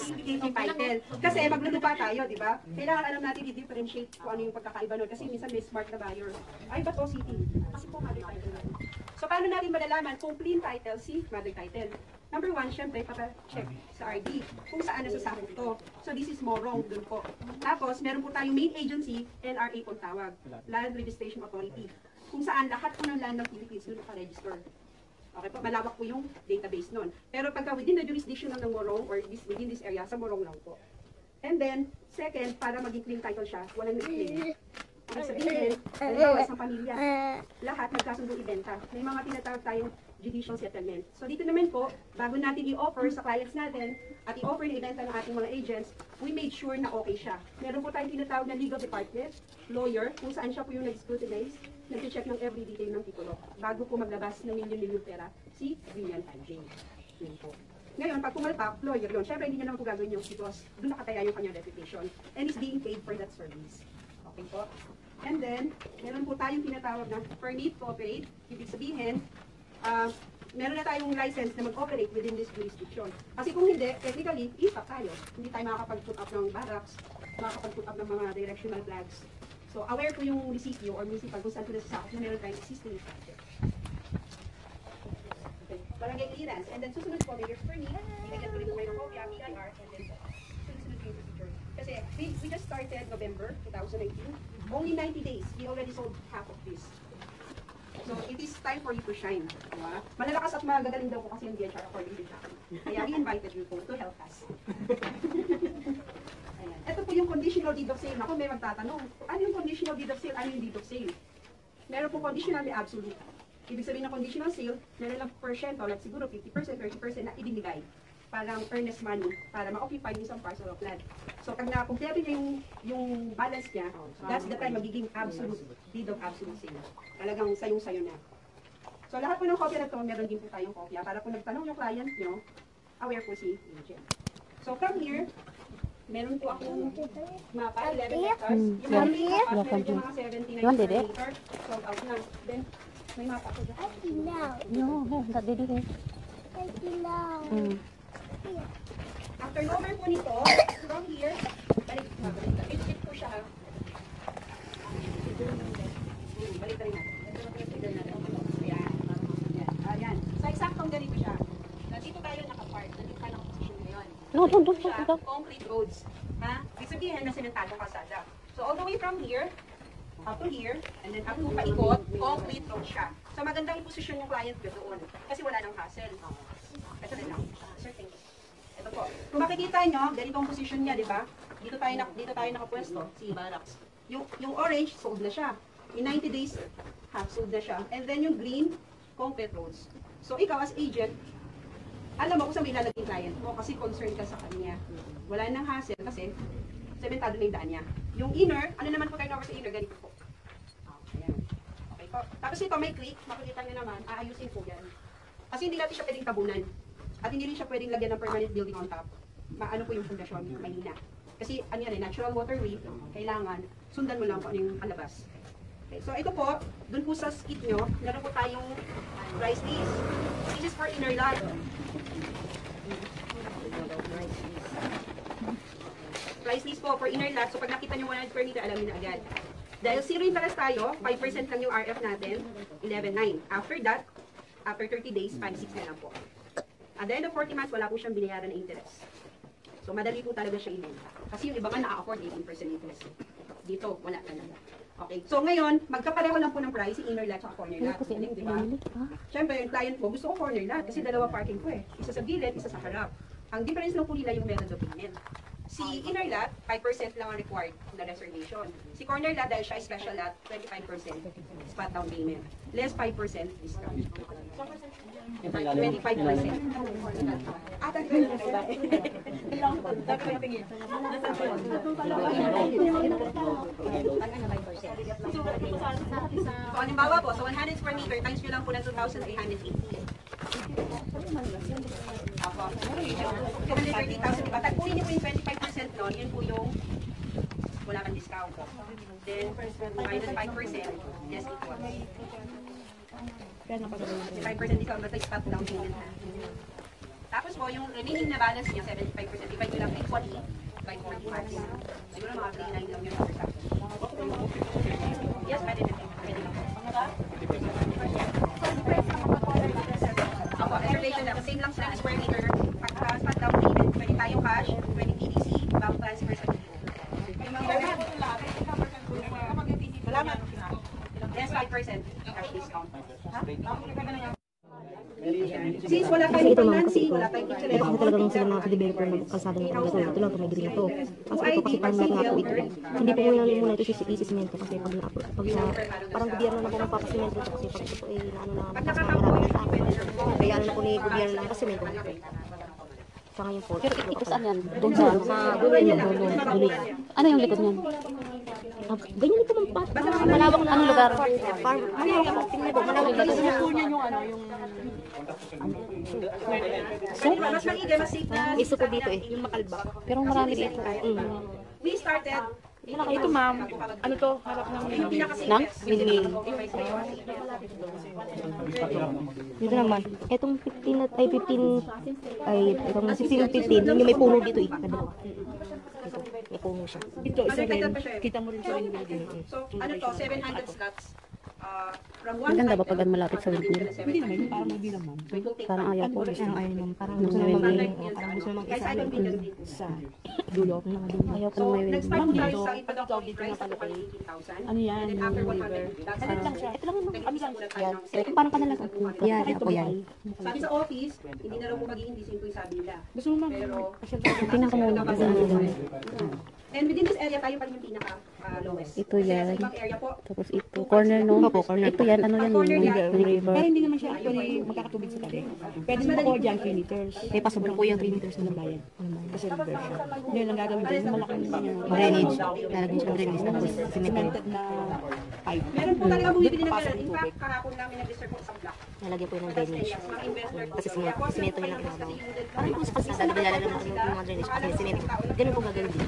A: Kasi maglulupa tayo, di ba? Kailangan alam natin i-differentiate kung ano yung pagkakaiba nun. Kasi minsan may smart na buyer. Ay, ba't O C T? Kasi po mother title. So, paano natin malalaman kung clean title si mother title? Number one, syempre, papa-check sa R D kung saan nasasakop ito. So, this is Morong, dun po. Tapos, meron po tayong main agency, L R A kung tawag, Land Registration Authority, kung saan lahat po ng land ng Philippines dun naka-register. Okay po, malawak po yung database nun. Pero pagka within the jurisdiction lang ng Morong or this, within this area, sa Morong lang po. And then, second, para maging clean title siya, walang nag-claim. Ibig sabihin, halimbawa sa pamilya, lahat magkasundo ibenta. May mga tinatawag tayong judicial settlement. So dito naman po, bago natin i-offer sa clients natin at i-offer na ibenta ng ating mga agents, we made sure na okay siya. Meron po tayong tinatawag na legal department, lawyer, kung saan siya po yung nag-scrutinize, nag-check ng every detail ng titulo, bago po maglabas ng milyon-milyon pera, si William Anjing. Yun po. Ngayon, pag pumalpak, lawyer yun. Siyempre, hindi niya naman po gagawin yung because doon nakataya yung kanyang reputation and is being paid for that service. Okay po? And then, meron po tayong tinatawag na permit to operate. Ibig sabihin, uh, meron na tayong license na mag-operate within this jurisdiction. Kasi kung hindi, technically, i-stop tayo. Hindi tayo makakapag-put up ng barracks, makakapag-put up ng mga directional flags. So, aware po yung municipio or municipal kung saan po nasasakop na meron tayong existing structure. Okay. Barangay clearance. And then, susunod po, may permit. Ilagyan po rin ng microcopia, B I R, and then susunod po yung procedure. Kasi we, we just started November twenty nineteen. Only ninety days, we already sold half of this. So, it is time for you to shine. Diba? Malalakas at magagaling daw po kasi yung D H R according to Jackie. Kaya we invited you po to help us. Ayan. Ito po yung conditional deed of sale. Ako may magtatanong, ano yung conditional deed of sale? Ano yung deed of sale? Meron po conditional, may absolute. Ibig sabihin ng conditional sale, meron lang percent, like siguro fifty percent, thirty percent na ibinigay. parang earnest money para ma-occupy yung isang parcel of land. So pag na-complete niya yung, yung balance niya, that's the time magiging absolute, deed of absolute sale. Talagang sayong-sayo na. So lahat po ng kopya na ito, meron din po tayong kopya para kung nagtanong yung client nyo, aware po si agent. So from here, meron po akong mapa, eleven hectares.
B: Hmm,
A: Yung
B: yeah.
A: mga
B: Yeah,
A: mapa,
B: thank you.
A: mga seventy-nine
B: You want it, eh?
A: acre, sold out na. Then, may mapa ko dyan.
B: No, no, that did it. Mm.
A: After over po nito, from here, balik, balik, balik po siya. Hmm, balik tayo natin. Ayan. Ayan. Ayan. So, eksaktong ganito siya. Nandito tayo nakapark. Nandito tayo nakaposition ngayon.
B: No, don't, don't,
A: Siya,
B: don't, don't.
A: concrete roads. Ha? Ibig sabihin na sementadong kalsada. So, all the way from here, up to here, and then up to paikot, concrete road siya. So, magandang i-position yung client ko doon. Kasi wala nang hassle. Ito na lang. Sir, thank you. Ito po. Kung makikita nyo, ganito ang position niya, di ba? Dito tayo, na, dito tayo nakapwesto, si Barracks. Yung, yung orange, sold na siya. In ninety days, half sold na siya. And then yung green, concrete roads. So, ikaw as agent, alam mo kung saan may lalagay yung client mo kasi concerned ka sa kanya. Wala nang hassle kasi sementado na yung daan niya. Yung inner, ano naman po turnover sa inner, ganito po. Ayan. Okay po. Tapos ito may click, makikita niyo naman, aayusin po yan. Kasi hindi natin siya pwedeng tabunan. At hindi rin siya pwedeng lagyan ng permanent building on top. Maano po yung pundasyon, mahina. Kasi ano yan eh, natural waterway, kailangan sundan mo lang po ano yung alabas. Okay, so ito po, dun po sa skit nyo, meron po tayong price list. This is for inner lot. Price list po for inner lot. So pag nakita nyo one hundred per meter, alam nyo na agad. Dahil zero interest tayo, five percent lang yung R F natin, eleven nine. After that, after thirty days, five six na lang po. At the end of forty months, wala po siyang binayaran na interest. So madali po talaga siya ibenta. Kasi yung iba nga naka-afford eighteen percent interest. Dito, wala talaga. Okay, so ngayon, magkapareho lang po ng price, yung inner lot at corner lot. Di ba? Siyempre, yung client ko, gusto ko corner lot kasi dalawa parking ko eh. Isa sa gilid, isa sa harap. Ang difference lang po nila yung method of payment. Si inner lot, five percent lang ang required na reservation. Si corner lot, dahil siya ay special lot, twenty-five percent spot down payment. Less five percent discount. twenty-five percent. At ang So, halimbawa po, sa one hundred square meter, times nyo lang po ng two thousand eight hundred eighty. Apo. two hundred thirty thousand, diba? Tagpunin nyo po yung twenty-five percent nun, yun po yung wala kang discount. Then, minus five percent, yes, equal. five percent discount, but like spot down payment na. Tapos po, yung remaining na balance niya, seventy-five percent, divide nyo lang equally by forty-five. Siguro mga three nine lang yun. Yes, pwede na. Pwede lang. Ako, reservation lang. Same lang sila na square meter. Pag uh, spot down payment, pwede tayo cash, pwede P D C, bank transfer sa T O. Salamat. Yes, five percent cash discount. Since wala tayong financing, wala tayong interest,
C: Kasi talagang sila mga developer ng kalsada na talaga ito lang, may green na to. Kasi ito kasi parang nga po ito. Hindi po muna muna ito isisimento kasi pag, na, pag na, parang gobyerno na po magpapasimento ito kasi pag ito ay naano na mas mahirap sa akin. Kaya ano na po ni gobyerno ng pasimento. Sa ngayon po.
B: Pero ito saan yan? Doon sa,
C: Sa dulo yun.
B: dulo. Ano yung likod niyan?
C: Ah, ganyan ito mampat.
B: Malawak na anong lugar?
C: Parang malawak po. Tingnan po. Malawak dito sa
A: yung ano, yung... So, mas maigay, mas safe na...
C: iso po dito eh. Yung makalba.
B: Pero marami dito.
C: Mm.
A: We started...
D: Ito ma'am, ano to? Harap ng
A: Yung pinaka-safe.
B: Nang? Windmill.
C: Dito naman. Etong fifteen at ay fifteen ay itong sixteen fifteen yung may puno dito eh. Kadalawa. Ito, may puno siya.
D: ito, isa rin.
A: Protected pa siya eh.
D: Kita mo rin sa windmill din.
A: So, ano to, seven hundred slots. Uh, from one
B: Maganda ba
A: five
B: pag
A: to
B: malapit sa windmill?
D: Hindi naman, yung parang mabilang ma'am.
A: So, it will take
B: Parang
A: time.
B: ayaw ko.
C: Parang ayaw naman. Parang gusto naman mag- parang gusto naman
A: Kahit
C: isa.
A: saan yung billion din.
D: Sa dulo.
B: Ayaw ko
A: So,
B: ng may
A: nag-start
B: windmill.
A: po tayo
D: dito,
A: sa ipadok
D: dito
A: price
D: na
A: na
D: pala.
A: eighteen thousand.
D: Ano yan?
A: And then after one hundred, that's
D: Ano lang siya?
C: Ito lang naman.
A: Ano lang siya?
B: Yan. Ito parang kanila.
C: Yan, yan po yan.
A: Sabi sa office, hindi na raw po magiging design ko yung sabi nila.
D: Gusto mo ma'am?
A: Pero,
B: Tingnan ko muna.
A: nabasa
B: Kasi ano doon.
A: And within this area, tayo pa rin yung pinaka ah, lowest.
B: Ito
A: Kasi
B: yan.
A: sa ibang area po,
B: Tapos ito, corner no?
C: Opo, corner.
B: Ito yan, ano yan?
A: Corner
B: yung
A: yan.
B: river.
D: Pero hindi naman siya actually magkakatubig sa tabi. Pwede mo makuha dyan three meters.
C: May pasobra po yung three meters na bayad.
D: Kasi river siya. Yun ang gagawin dyan. Malaki na yung
C: Drainage. Lalagyan siya ng drainage tapos cemented.
D: cemented na pipe.
A: meron po talaga bumibili ng ganun. In fact, kahapon namin nag-reserve po sa block.
C: Lalagyan po yung
A: That's
C: drainage.
A: areas, mga investor po.
C: Kasi
A: Kaya po,
C: cement, cemento
A: sila
C: yung
A: po
C: ibabaw.
A: kasi included po.
C: Parang po sa kalsada, lalagyan natin yung mga drainage kasi cemento. Ganun po gagawin dito.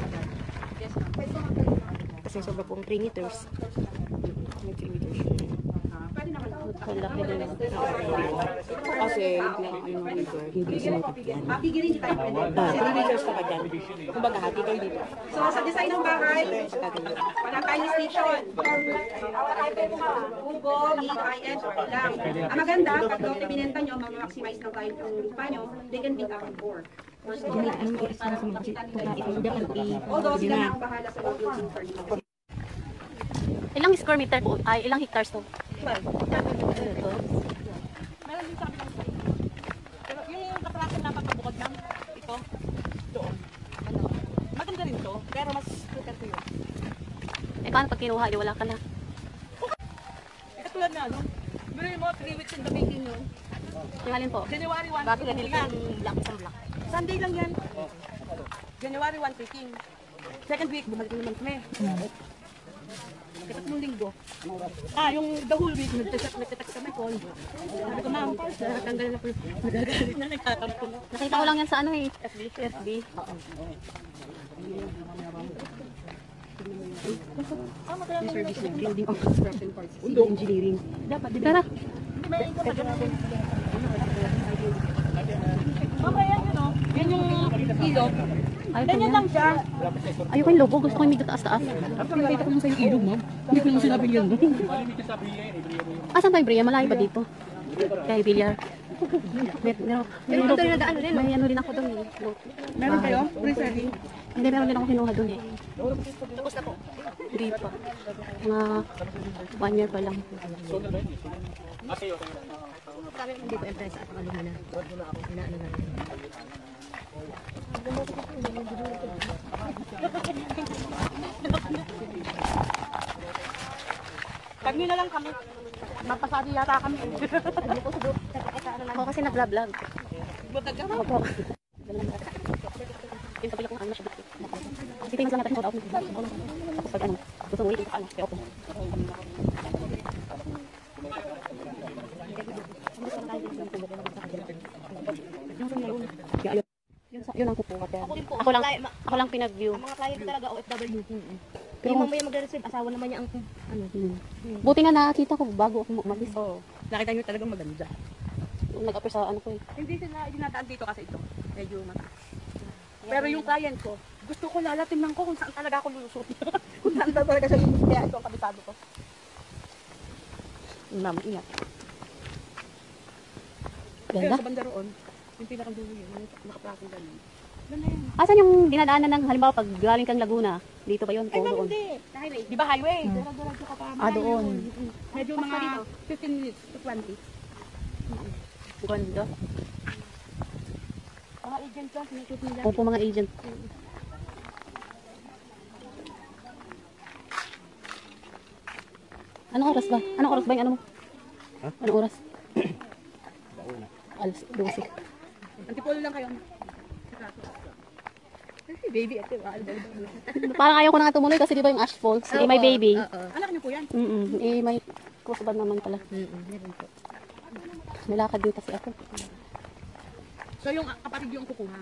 C: Kasi sobra pong three meters.
D: May three meters.
A: Pwede naman po.
B: Ang laki din.
D: Kasi yung river, hindi cemented yan.
A: Ah, bigyan rin tayo pwede.
D: Ah, three meters ka ba dyan? Kumbaga, hati kayo dito.
A: So, sa design ng bahay, wala tayong station. Kubo, mid, high-end, okay lang. Ang maganda, pag doon binenta nyo, mag-maximize lang tayo kung lupa nyo, they can build up on four. First
C: Hindi,
A: floor.
C: anong i-explain sa mga kasi kung dapat i-
A: Although, sila na ang bahala sa mga building permit.
B: Ilang square meter po? Ay, ilang hectares to?
D: Meron din sa kabilang side. Pero yung katrasan na pagkabukod ng ito, doon. Ano? Maganda rin to, pero mas prefer ko yun.
B: Eh, paano pag kinuha? Di wala ka na.
D: Eh, katulad na, no? Pero yung mga three weeks in the making yun.
B: Yung alin po?
D: January first,
C: Bakit
D: picking
C: ganito
D: yan.
C: yung black isang black?
D: Sunday lang yan. January first, picking. Second week, bumalik na naman kami. Katatlong linggo. Ah, yung the whole week, nagtetext nagtetext kami call. Sabi ko, ma'am, natanggal na po. Nagagalit na nagtatampo na.
B: Nakita ko lang yan sa ano eh. F B. F B.
C: Service ng building of construction parts. Civil engineering.
D: Dapat, di ba?
B: Tara.
D: Hindi may ikot sa ganun. Mamaya yan, yun, oh. Yan yung ilog.
B: Ayaw ko
D: Ganyan
B: yan.
D: lang siya.
B: Ayoko yung logo. Gusto ko yung medyo taas-taas.
D: After nakita ko lang sa yung ilog, ma'am. Hindi ko naman sinabi yan.
B: Asan tayo, Bria? Malayo pa dito. Kay Villar. May, meron, may, may, may ano rin ako doon eh.
D: Meron kayo? Pre-serving?
B: Hindi, meron din ako kinuha doon eh.
C: Tapos na po.
B: Hindi pa. Mga one year pa lang.
C: Kami hindi po impress at mga lumina. Inaano na.
D: Pag nyo na lang kami. Mapasado yata kami.
B: Ako kasi nag-vlog.
D: Butag ka?
B: Opo. Pinsa pala kung ano siya. Kasi tingin lang natin hold out. Pag ano, gusto mo ulit, ano, kaya ako. Yun, sa- yun ang kukuha ko.
C: Ako rin po.
B: Ako lang,
C: Client- ma-
B: ako lang pinag-view.
C: Ang mga client ko talaga O F W.
B: Pero-
C: Yung mamaya magre-receive, asawa naman niya ang ano.
B: Hmm. Buti nga nakakita ko bago ako umalis.
D: Oo. Nakita nyo talagang maganda.
B: Nag-appear sa ano ko eh.
D: Hindi sila dinadaan dito kasi ito. Medyo mataas. Pero yung client ko, gusto ko lalatimnan ko kung saan talaga ako lulusot. Kung saan talaga siya lulusot. Kaya ito ang kabisado ko. Ma'am, ingat. Kaya
B: Ganda.
D: sa banda roon, yung pinakang dulo yun, yung nakaplasong ganun. Ganda yan.
B: Asan yung dinadaanan ng halimbawa pag galing kang Laguna? Dito ba yun?
D: Ay,
B: O
D: ma'am,
B: doon?
D: hindi. Highway. Di ba highway? Dara-dara ka pa.
B: Ah, doon.
D: Mm-mm. Medyo mga fifteen minutes to twenty.
B: Ganda.
D: Mga agent lang, sinashoot nila.
B: Opo, mga agent. Anong oras ba? Anong oras ba yung ano mo? Anong oras? Alas dose.
D: Antipolo lang kayo. Baby, ito.
B: Parang ayaw ko na nga tumuloy kasi di ba yung Ash Falls? Eh, may baby.
D: Anak niyo po yan.
B: Mm Eh, may crossband naman pala. Nilakad din kasi ako.
D: So yung kapatid yung kukuha.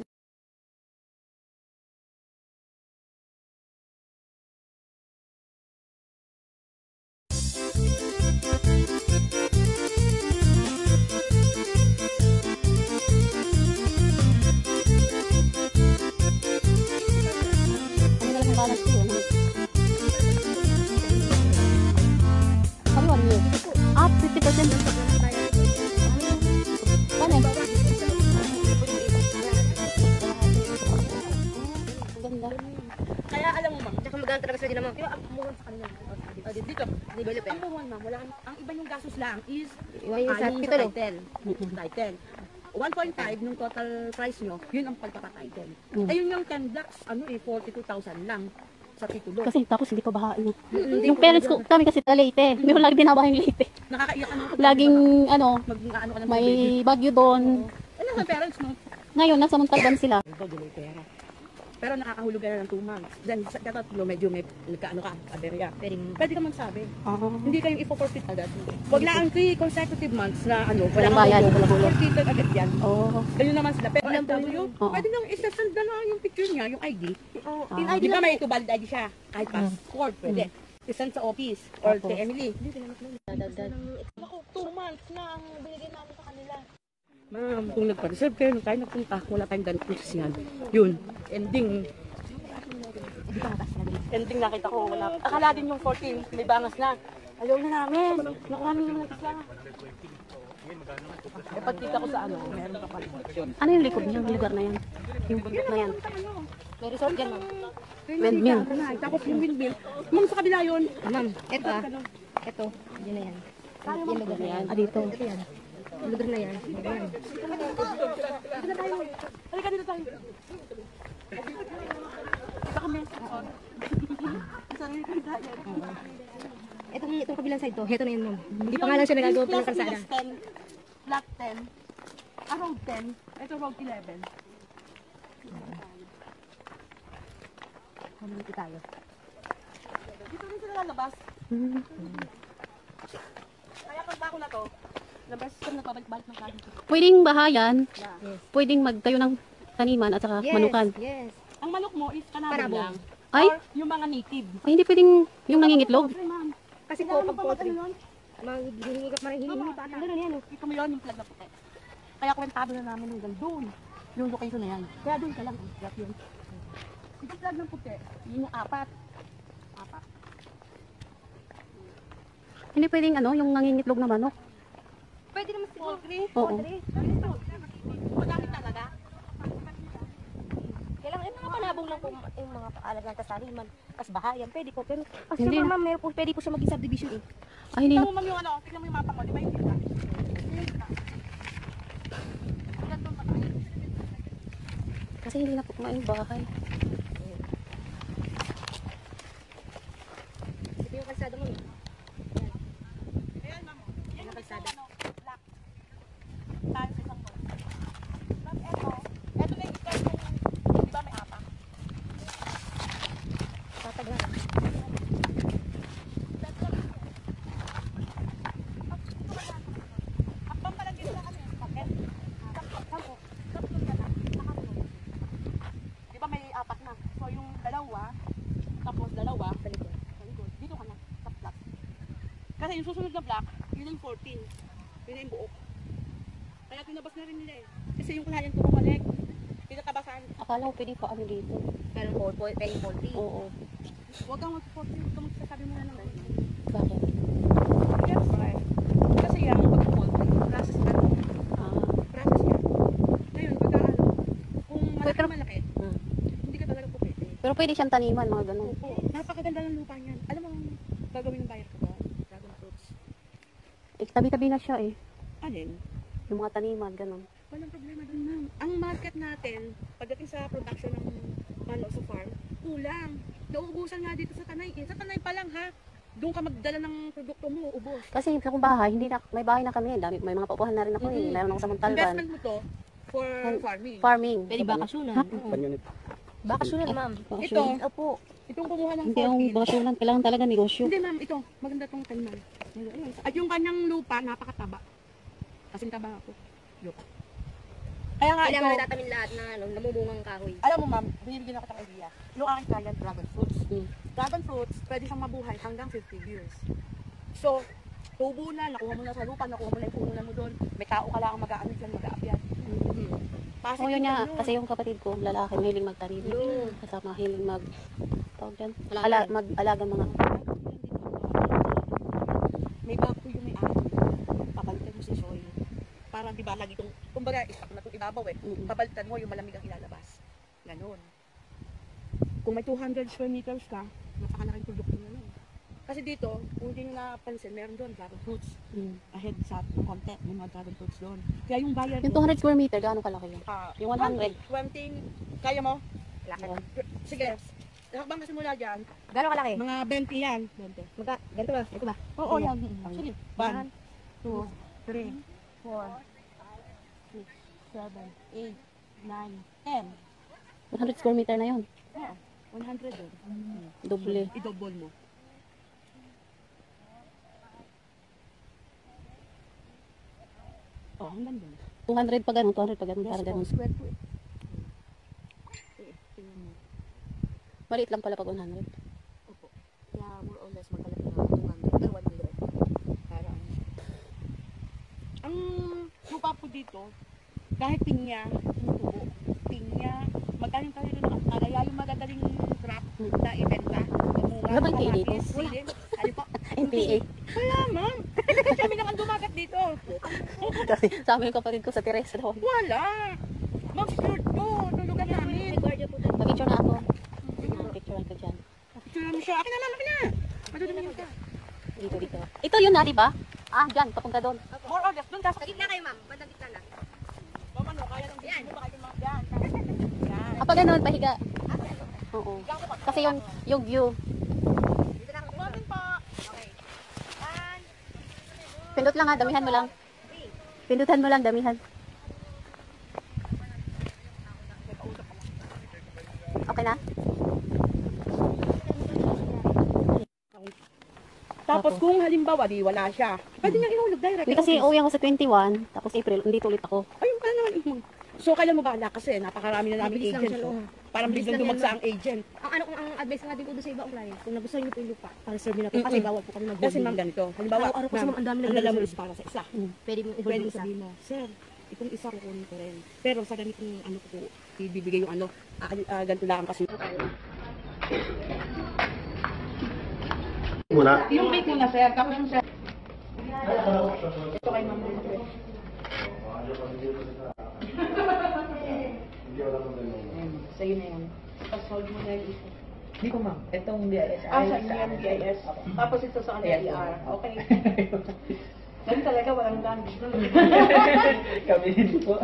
B: Ano na lang ang balance ko? Ano? Sabi one year. Ah, fifty percent. Paano? Ganda.
D: Kaya alam mo ma'am,
C: Tsaka maganda talaga sila din naman.
D: di ba ang muhon sa kanila? Ah, dito,
C: Develop
D: ang muhon ma'am, wala ang, ang iba yung gastos lang is
C: Yung
D: ah,
C: sa
D: yung
C: titulo.
D: title. Title. one point five nung total price nyo, yun ang pagpapatitle.
B: Mm.
D: Ayun yung ten blocks, ano eh, forty-two thousand lang sa titulo.
B: Kasi tapos hindi pa bahain.
D: Hindi
B: Yung
D: ko
B: parents ko, kami kasi taga Leyte. Hindi ko lagi binabaha yung Leyte.
D: nakakaiyak ka naman.
B: Laging, ano,
D: mag ano ka ng
B: may bagyo doon.
D: Ano sa parents mo?
B: Ngayon, nasa Montalban sila.
D: Ito, duloy pera. Pero nakakahulog ka na ng two months. Then, sa katatlo, medyo may nagkaano ka, aberya. Pwede ka magsabi. Hindi kayong ipo-forfeit agad. Huwag na ang three consecutive months na ano, wala
B: Walang
D: kang
B: bayad.
D: hulog. Forfeited agad yan.
B: Oo.
D: Ganyan naman sila. Pero F W,
B: Oo.
D: pwede nang isasend na lang yung picture niya, yung I D.
C: Oh,
B: Ah.
C: in I D
D: Di ba
C: lang
D: may ito valid I D siya? Kahit passport, pwede. Isend sa office or
B: Opo.
D: kay Emily.
B: Dadagdag.
D: Ako, two months na ang binigay namin sa kanila. Ma'am, kung nagpa-reserve kayo, nung tayo nagpunta, wala tayong ganit posisyon. Yun, ending. Ending nakita ko, wala. Akala din yung fourteen, may bangas na. Ayaw na namin. Nakuha namin yung isla. E pagkita ko sa ano, meron pa pala.
B: Ano yung likod niya? Yung lugar na yan? Yung bundok na yan?
C: may resort yan, ma'am.
B: Windmill.
D: Tapos yung windmill. Ma'am, sa kabila yun.
C: Ma'am, eto ah. Eto, yun na yan. Yung lugar na yan.
B: Ah, dito.
C: Ito yan. Yung lugar na yan. Yan.
D: Halika dito tayo. Kita kami.
C: Itong, itong kabilang side to, heto na yan, ma'am. Hindi pa nga lang siya nagagawa pa ng kalsada.
D: ten, lot ten, ah, road ten, ito road eleven.
C: Mamiliki tayo.
D: Dito rin sila lalabas. Kaya pag bako na to, labas ka na pabalik-balik ng kanin.
B: Pwedeng bahayan.
C: Yes.
B: Pwedeng magtayo ng taniman at saka
C: Yes,
B: manukan.
C: yes.
D: Ang manok mo is kanabong
C: Parabong.
D: lang.
B: Ay,
D: Or yung mga native.
B: ay hindi pwedeng yung nangingitlog.
D: Ay, ma'am.
C: Kasi po, pag poultry, maghihingi ka, marihingi pa. Ano yan, oh.
D: Ito mo yun, yung flag na puti. Kaya kwentado na namin hanggang doon. Yung location na yan. Kaya doon ka lang. Flag yun. Ito flag ng puti. Yun yung apat. Apat.
B: Hindi pwedeng ano, yung nangingitlog na manok.
C: Pwede naman siguro.
D: Poultry.
B: Oo.
D: Madami talaga.
C: Kailangan yung mga panabong lang po, yung mga paalagang kasaliman, kas bahayan, pwede po. Pero kasi
B: Hindi.
C: sa ma'am, meron po, pwede po siya maging subdivision eh.
B: Ay, hindi
D: Tignan
B: na.
D: mo ma'am yung ano, tignan mo yung mapa mo, di ba yung kita?
B: Kasi hindi na po kumain bahay.
C: Ito yung kalsada mo eh.
D: Ayan ma'am. Yan yung kalsada. Black. Tayo sa isang box. Ma'am, eto. Eto na yung start yung, di ba may apak?
C: Tatagalan.
D: Akpang pa lang dito na kami. Bakit? Tapos, tapos, tapos ka na. Nakasunod. Di ba may apak na? So yung dalawa, tapos dalawa, sa likod. Sa likod. Dito ka na, sa black. Kasi yung susunod na black, yun yung fourteen. Yun yung buo. Kaya tinabas na rin nila eh. Kasi yung client ko bumalik. Pinatabasan.
B: Akala ko pwede pa ano dito.
C: Pero po, po, pwede poultry.
B: Oo.
D: Huwag kang mag-fourteen. Huwag kang magsasabi mo na naman.
B: Bakit?
D: That's why. Kasi yan, pag-poultry, process ano,
B: Ah.
D: process yan. Ngayon, pagka ano, kung malaki
B: Pero-
D: malaki,
B: Hmm.
D: hindi ka talaga po pwede.
B: Pero pwede siyang taniman, mga ganun.
D: Opo, napakaganda ng lupa niyan. Alam mo, ang gagawin ng buyer ko ba? Dragon fruits.
B: Eh, tabi-tabi na siya eh.
D: Alin?
B: Yung mga taniman, ganun.
D: Walang problema dun, ma'am. Ang market natin, pagdating sa production ng ano sa farm, kulang. Nauubusan nga dito sa Tanay. Eh. Sa Tanay pa lang ha. Doon ka magdala ng produkto mo, ubos.
B: Kasi sa kong bahay, hindi na, may bahay na kami. Dami, may mga paupuhan na rin ako eh.
D: Mhm.
B: Meron ako sa Montalban.
D: Investment mo to for
B: And-
D: farming.
B: Farming.
C: Pwede bakasyonan.
B: Ha?
C: Bakasyonan, ma'am.
D: Ito,
C: Opo.
D: itong kumuha ng
B: Hindi akong
D: fourteen.
B: bakasyonan. Kailangan talaga negosyo.
D: Hindi ma'am, ito. Maganda tong taniman. At yung kanyang lupa, napakataba. Kasing taba ako. Lupa. Kaya nga
C: Kailangan
D: ito,
C: natatamin lahat na ano, namumungang kahoy.
D: alam mo ma'am, binibigyan ako ng idea. Yung aking client, dragon fruits.
B: Hmm.
D: Dragon fruits, pwede siyang mabuhay hanggang fifty years. So, tubo na, nakuha mo na sa lupa, nakuha mo na yung pununan mo doon. May tao ka lang mag-aano dyan, mag-aabyat. Hmm.
B: Oo, yun niya. Kasi yung kapatid ko, lalaki, mahiling magtanim.
C: Yun.
B: Kasama mahiling mag... Tawag dyan?
C: Alaga.
B: Ala, mag-alaga mga...
D: May bago yung may ari. Papalitan mo si soil. Parang di ba lagi itong, kumbaga, istak na itong ibabaw eh.
B: Mm-mm.
D: Papalitan mo yung malamig ang ilalabas. Ganon. Kung may two hundred square meters ka, napakalaking produkto na yun. Kasi dito, kung hindi nyo napansin, meron doon dragon fruits.
B: Mm.
D: Ahead sa konti, may mga dragon fruits doon. Kaya yung buyer
B: Yung
D: ko,
B: two hundred square meter, gaano kalaki yun?
D: ah,
B: Yung one hundred.
D: twenty, kaya mo?
B: Yun.
D: Sige, hakbang ka simula dyan,
C: Gano'ng kalaki?
D: mga twenty yan. twenty.
C: Magka, ganito ba? Ito ba?
D: Oo,
C: Ayan.
D: yan. Sige. One, two, three, four, six, seven, eight, nine, ten.
B: one hundred square meter na yun.
D: Oo, one hundred doon.
B: Doble.
D: I-double mo. Oh, hanggang doon.
B: two hundred pa ganun, two hundred pa ganun,
D: Yes,
B: para
D: po,
B: ganun.
D: square foot. Eh, tingnan mo.
B: Maliit lang pala pag one hundred.
D: Opo. Kaya more or less magkalaki na two hundred pero one hundred. Para ano. Ang lupa po dito, kahit pinya, tumutubo. Pinya, magaling tayo rin ang kaya yung magagaling crop na ibenta. Kamunga,
B: Wala bang T A dito?
D: kamatis, sili. Ano po?
B: N P A.
D: Wala ma'am. Kami lang ang dumagat dito.
B: Kasi sa amin yung kapatid ko sa Teresa daw.
D: Wala. Ma'am, sure po. Tulugan namin.
B: Mag-picture na ako. Picture ko dyan.
D: Picture mo siya. Akin na ma'am, akin na. Madudumi ka.
B: Dito, dito. Ito yun na, di ba? Ah, dyan, papunta doon.
D: More or less, doon ka sa
C: Gitna kayo, ma'am. Bandang gitna na.
D: Ma'am, ano, kaya ng video mo, kaya mga yan. Yan.
B: Kapag ganun, pahiga. Oo. Kasi yung, yung view.
C: Dito na ako.
D: Kumain pa.
C: Okay. One.
B: Pindot lang ha, damihan mo lang. Pindutan mo lang, damihan. Okay na?
D: Tapos kung halimbawa, di wala siya, pwede niyang ihulog direct.
B: Hindi kasi uwi ako sa twenty-one, tapos April, hindi ulit ako.
D: Ayun pala naman. ihulog. So, kailan mo bahala kasi napakarami na namin
C: Mabilis lang
D: agent.
C: siya,
D: Oh.
C: no?
D: Parang
C: Mabilis
D: biglang
C: lang
D: dumagsa
C: yan,
D: ang agent.
C: Ang ano kung ang advice nga din ko doon sa ibang client, kung nagustuhan niyo po yung lupa, para serve nyo na po. Kasi
D: Mm-mm.
C: bawal po kami mag
D: Kasi ma'am ganito. Halimbawa,
C: Araw-araw kasi ma'am, ang dami
D: ang
C: nagre-reserve.
D: lalamon is para sa isa.
C: Pwede mo
D: Pwede
C: i-hold
D: mo
C: isa.
D: sabihin mo, sir, itong isa kukunin ko rin. Pero sa ganitong ano ko po, ibibigay yung ano, ah, ah, ganito lang kasi.
E: Muna.
D: Yung bake muna sir, tapos yung sir. Ito kay ma'am. Sa'yo na yan. Tapos hold mo na yung isa.
F: Hindi ko ma'am. Itong B I S.
D: Ah, sa inyo yung B I S. Tapos ito sa kanila I R. Okay. Ganun talaga, walang lang.
F: Kami din po.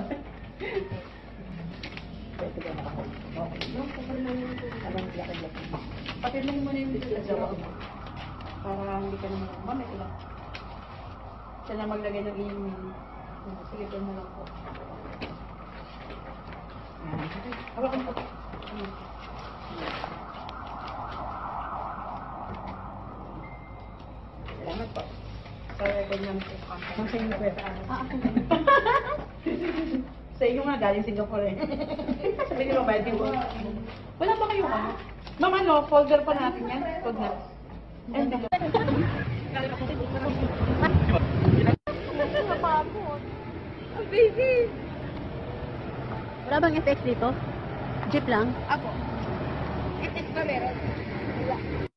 D: Patid mo muna yung dito sa loob. Para hindi ka naman, ma'am, ito lang. Siya na maglagay ng iyong menu. Sige, doon mo lang po. Yan. Hawakan po. Hmm. Salamat po. Sorry, ganyan po.
F: Ma'am, sa inyo po.
D: Ah, ako na. Sa inyo nga, galing Singapore eh. Sabi nila, pwede mo. Wala ba kayong ano? Ma'am, ano, folder pa natin yan? Huwag na. And then, baby!
B: Wala bang F X dito? Jeep lang?
C: Apo. If it's ba meron? Wala.